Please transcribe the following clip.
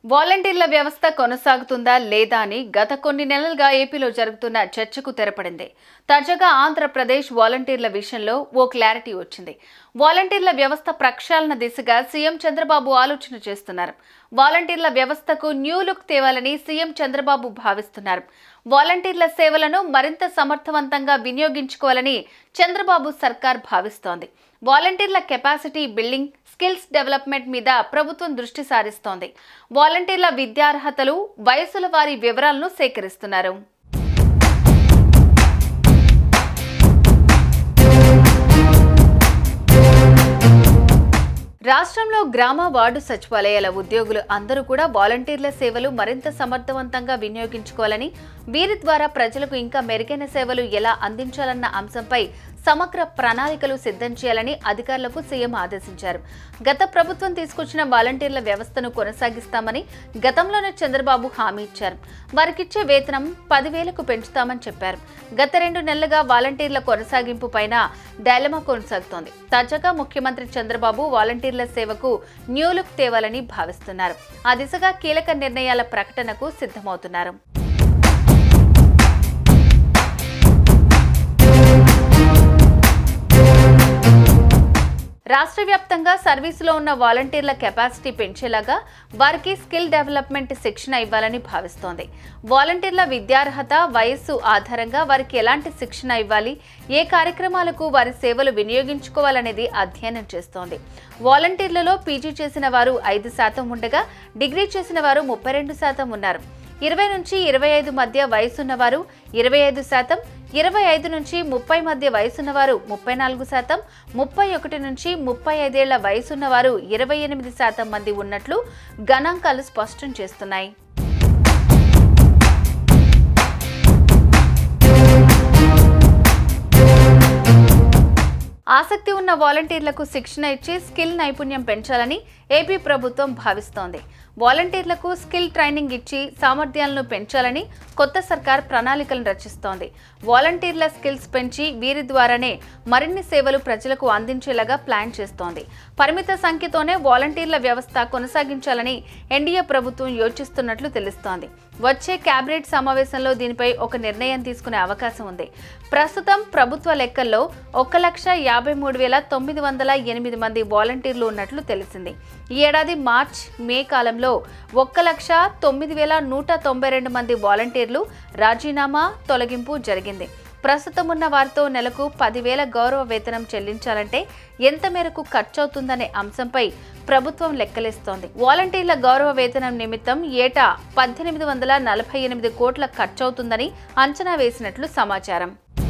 వాలంటీర్ల వ్యవస్థ కొనసాగుతుందా లేదా అని గత కొన్ని నెలలుగా ఏపీలో జరుగుతున్న చర్చకు తెరపడింది. తాజాగా ఆంధ్రప్రదేశ్ వాలంటీర్ల విషయంలో ఓ క్లారిటీ వచ్చింది. వాలంటీర్ల వ్యవస్థ ప్రక్షాళన దిశగా సీఎం చంద్రబాబు ఆలోచన చేస్తున్నారు. వాలంటీర్ల వ్యవస్థకు న్యూ లుక్ తేవాలని సీఎం చంద్రబాబు భావిస్తున్నారు. వాలంటీర్ల సేవలను మరింత సమర్థవంతంగా వినియోగించుకోవాలని చంద్రబాబు సర్కార్ భావిస్తోంది. వాలంటీర్ల కెపాసిటీ బిల్డింగ్, స్కిల్స్ డెవలప్మెంట్ మీద ప్రభుత్వం దృష్టి సారిస్తోంది. వాలంటీర్ల విద్యార్హతలు, వయసుల వారి వివరాలను సేకరిస్తున్నారు. రాష్ట్రంలో గ్రామ వార్డు సచివాలయాల ఉద్యోగులు అందరూ కూడా వాలంటీర్ల సేవలు మరింత సమర్థవంతంగా వినియోగించుకోవాలని, వీరి ద్వారా ప్రజలకు ఇంకా మెరుగైన సేవలు ఎలా అందించాలన్న అంశంపై సమగ్ర ప్రణాళికలు సిద్ధం చేయాలని అధికారులకు సీఎం ఆదేశించారు. గత ప్రభుత్వం తీసుకొచ్చిన వాలంటీర్ల వ్యవస్థను కొనసాగిస్తామని గతంలోనే చంద్రబాబు హామీ ఇచ్చారు. వారికిచ్చే వేతనం 10,000కు పెంచుతామని చెప్పారు. గత 2 నెలలుగా వాలంటీర్ల కొనసాగింపు పైన డైలమా కొనసాగుతోంది. తాజాగా ముఖ్యమంత్రి చంద్రబాబు వాలంటీర్ల సేవకు న్యూ లుక్ తేవాలని భావిస్తున్నారు. ఆ దిశగా కీలక నిర్ణయాల ప్రకటనకు సిద్ధమవుతున్నారు. రాష్ట్ర వ్యాప్తంగా సర్వీసులో ఉన్న వాలంటీర్ల కెపాసిటీ పెంచేలాగా వారికి స్కిల్ డెవలప్మెంట్ శిక్షణ ఇవ్వాలని భావిస్తోంది. వాలంటీర్ల విద్యార్హత, వయస్సు ఆధారంగా వారికి ఎలాంటి శిక్షణ ఇవ్వాలి, ఏ కార్యక్రమాలకు వారి సేవలు వినియోగించుకోవాలనేది అధ్యయనం చేస్తోంది. వాలంటీర్లలో పీజీ చేసిన వారు 5% ఉండగా డిగ్రీ చేసిన వారు 32% ఉన్నారు. 20 నుంచి 25 మధ్య వయసున్నవారు 25%, 25 నుంచి 30 మధ్య వయసున్నవారు 34%, 31 నుంచి 35 ఏళ్ల వయసున్నవారు 28% మంది ఉన్నట్లు గణాంకాలు స్పష్టం చేస్తున్నాయి. ఆసక్తి ఉన్న వాలంటీర్లకు శిక్షణ ఇచ్చి స్కిల్ నైపుణ్యం పెంచాలని ఏపీ ప్రభుత్వం భావిస్తోంది. వాలంటీర్లకు స్కిల్ ట్రైనింగ్ ఇచ్చి సామర్థ్యాలను పెంచాలని కొత్త సర్కార్ ప్రణాళికలను రచిస్తోంది. వాలంటీర్ల స్కిల్స్ పెంచి వీరి ద్వారానే మరిన్ని సేవలు ప్రజలకు అందించేలాగా ప్లాన్ చేస్తోంది. పరిమిత సంఖ్యతోనే వాలంటీర్ల వ్యవస్థ కొనసాగించాలని ఎన్డీఏ ప్రభుత్వం యోచిస్తున్నట్లు తెలుస్తోంది. వచ్చే కేబినెట్ సమావేశంలో దీనిపై ఒక నిర్ణయం తీసుకునే అవకాశం ఉంది. ప్రస్తుతం ప్రభుత్వ లెక్కల్లో 1,53,908 మంది వాలంటీర్లు ఉన్నట్లు తెలిసింది. ఈ ఏడాది మార్చ్, మే కాలంలో 1,09,192 మంది వాలంటీర్లు రాజీనామా, తొలగింపు జరిగింది. ప్రస్తుతం ఉన్న వారితో నెలకు 10,000 గౌరవ వేతనం చెల్లించాలంటే ఎంత మేరకు ఖర్చవుతుందనే అంశంపై ప్రభుత్వం లెక్కలేస్తోంది. వాలంటీర్ల గౌరవ వేతనం నిమిత్తం ఏటా 1,848 కోట్ల ఖర్చవుతుందని అంచనా వేసినట్లు సమాచారం.